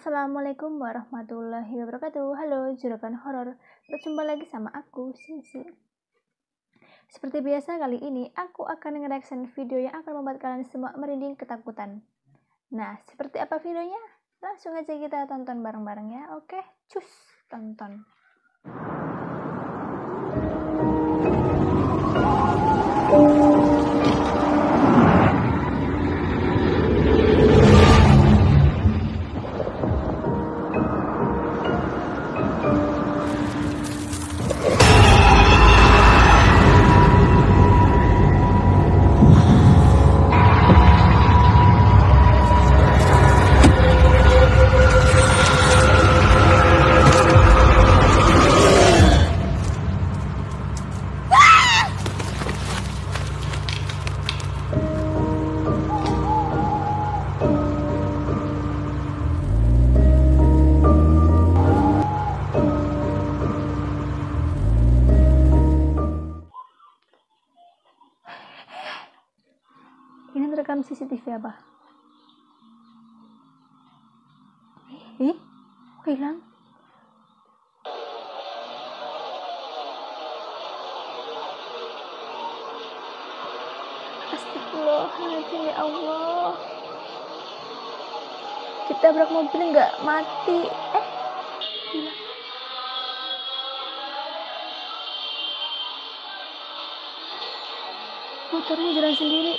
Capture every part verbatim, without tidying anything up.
Assalamualaikum warahmatullahi wabarakatuh. Halo Juragan Horor, berjumpa lagi sama aku, Sisi. Seperti biasa, kali ini aku akan nge-reaction video yang akan membuat kalian semua merinding ketakutan. Nah, seperti apa videonya? Langsung aja kita tonton bareng-bareng ya. Oke, cus, tonton. Ini terekam C C T V apa? Ih, kok hilang? Astagfirullahaladzim, ya Allah. Kita tabrak mobil nggak mati. Eh, hilang. Motornya jalan sendiri.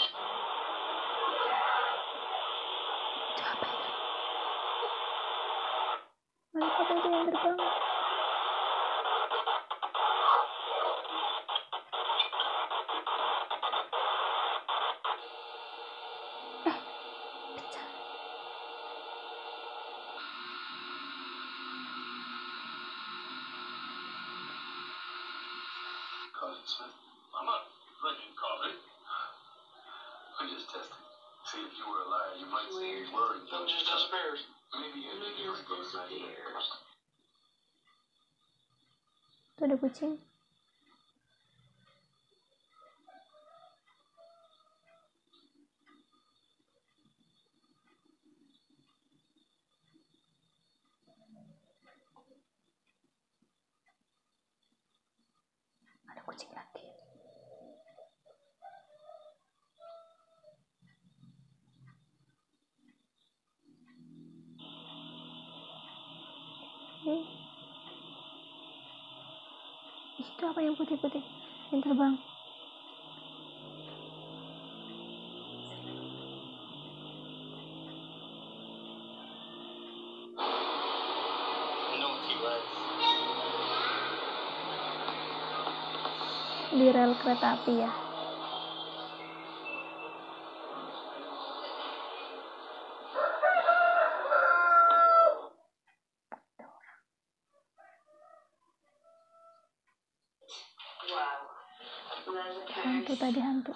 Malaikat itu yang terbang. Eh, pecah. I'm not drinking coffee. I'm just testing. See if you were a liar, you might say you were. Don't just disappears. Maybe you need to go disappears. Tuh ada kucing. Ada kucing lagi. Ih, itu apa yang putih-putih yang terbang? Di rel kereta api ya. Hantu tadi, hantu.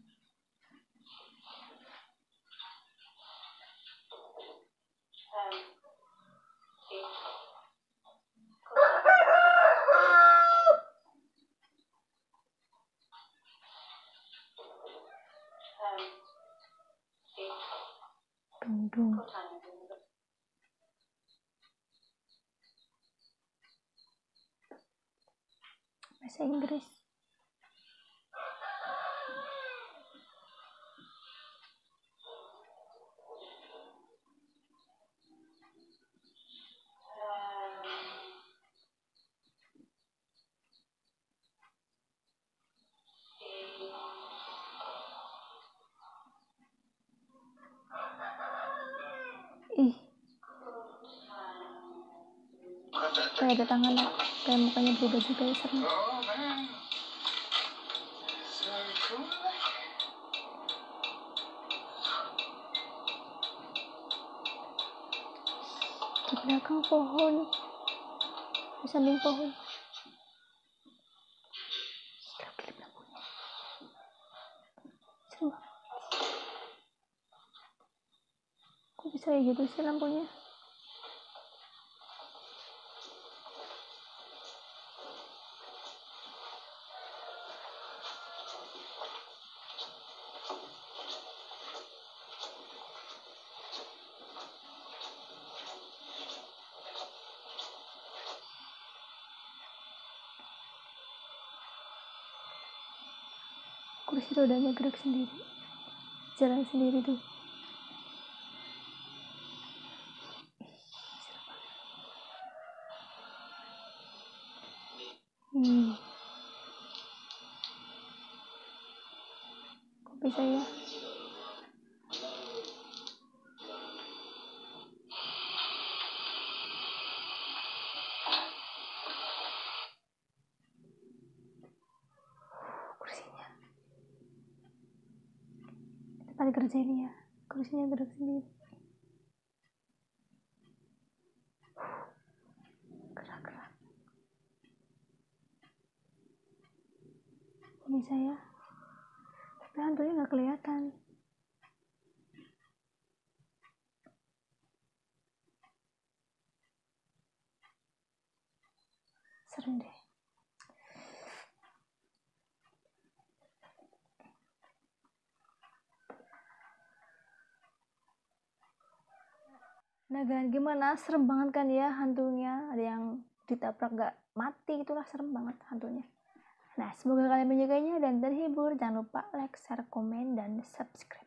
Dung. Bahasa Inggris. Ih, kayak ada tangan, kayak mukanya berubah juga ya, serem. Di belakang pohon, di samping pohon. Serem banget. Kok bisa kayak gitu sih lampunya? kursi rodanya gerak sendiri, jalan sendiri tuh. Hmm. Kok bisa ya? Kursinya. Tempat kerja ini ya, kursinya gerak sendiri. Gerak-gerak. Kok bisa ya? Tapi hantunya nggak kelihatan. Serem deh. Nah kan gimana, serem banget kan ya hantunya, ada yang ditabrak gak mati, itulah serem banget hantunya. Nah semoga kalian menyukainya dan terhibur, jangan lupa like, share, komen, dan subscribe.